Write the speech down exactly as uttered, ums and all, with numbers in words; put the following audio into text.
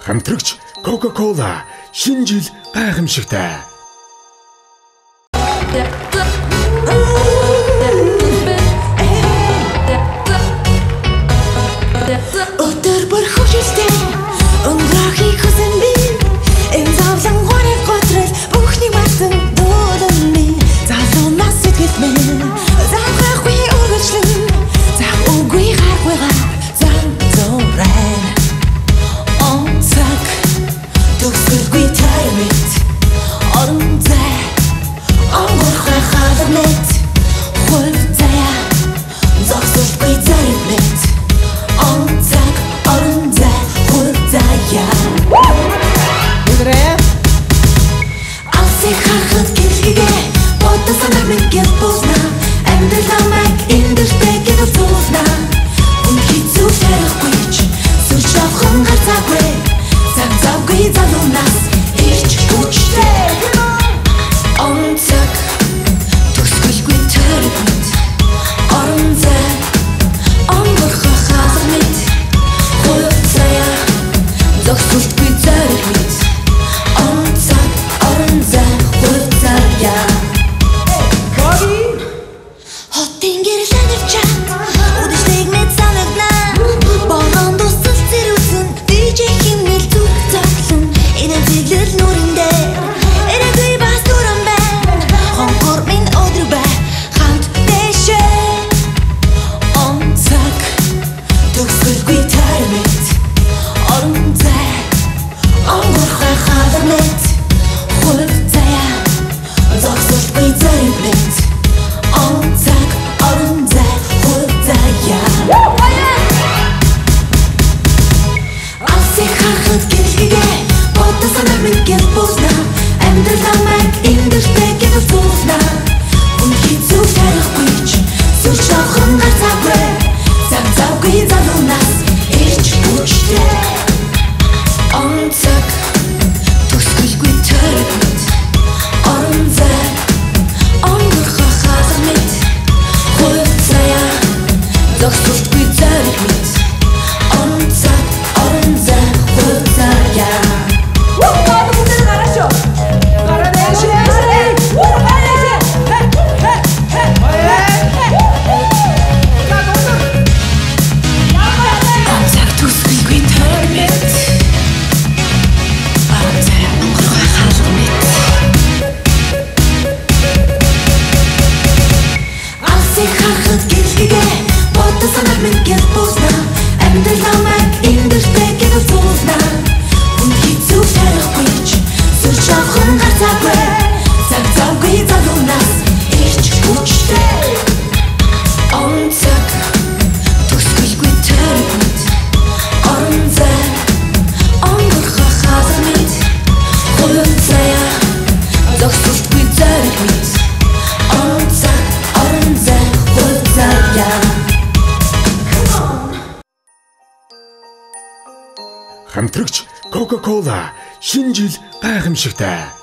Хамтрагч Coca-Cola шинэ жил гайхамшигтай. Өдөр бүр хөвжөлтэй өнгөрөхийг хүсэн би энэ зовлон хоног готрол бүхний мартан дуулан би залуунаас сэтгэл минь заахгүй өргөжлөн зах үгүй харахгүйга зан зурэн он цаг төгсөлгүй таймит орон зай өнгөрөх хадмет хувь заяа зогсолгүй заримт on tak орон зай хувь заяа Игрэ Алсыг харахад гэлгэгээ бодо санаа минь гэл босна амьдрал намайг эндэртэй гэдэл зуусна үнхий зүг тарихгүй ч сүр шавхан гарцаагүй цаг завгүй залуунаас ирч хүчтэй on tak төгсгөлгүй төрөнд орон зай өнгөрөх хадмет хувь заяа зогсолтгүй заримт он цаг орон зай хувь заяа Хотын гэрлэнэр чам үдэштэг мэд санагна болгон дуусал зэрүүсэн дижэ химнэл зүрх заглан энэ зэглэл нүрэндээ эрэггүй бас дүрэн байна хонхор минь өдөр бай хамт дэшээ он цаг төгсгөлгүй таймит орон зай өнгөрөх хадмет хувь заяа зогсолтгүй заримт он цаг орон зай хувь заяа Алсыг харахад гэлгэгээ бодо санаа минь гэл босна амьдрал намайг эндэртэй гэдэл зуусна үнхий зүг тарихгүй ч сүр шавхан гарцаагүй цаг завгүй залуунаас ирч хүчтэй он цаг төгсгөлгүй төрөнд орон зай өнгөрөх хадмет хувь заяа зогсолтгүй заримт он цаг орон зай хувь заяа Харахад гэлгэгээ бодо санаа минь гэл босна амьдрал намайг эндэртэй гэдэл зуусна үнхий зүг тарихгүй ч сүр шавхан гарцаагүй цаг завгүй залуунаас ирч хүчтэй он цаг төгсгөлгүй төрөнд орон зай өнгөрөх хадмет хувь заяа зогсолтгүй заримт он цаг орон зай хувь заяа Хамтрагч Coca-Cola шинэ жил гайхамшигтай.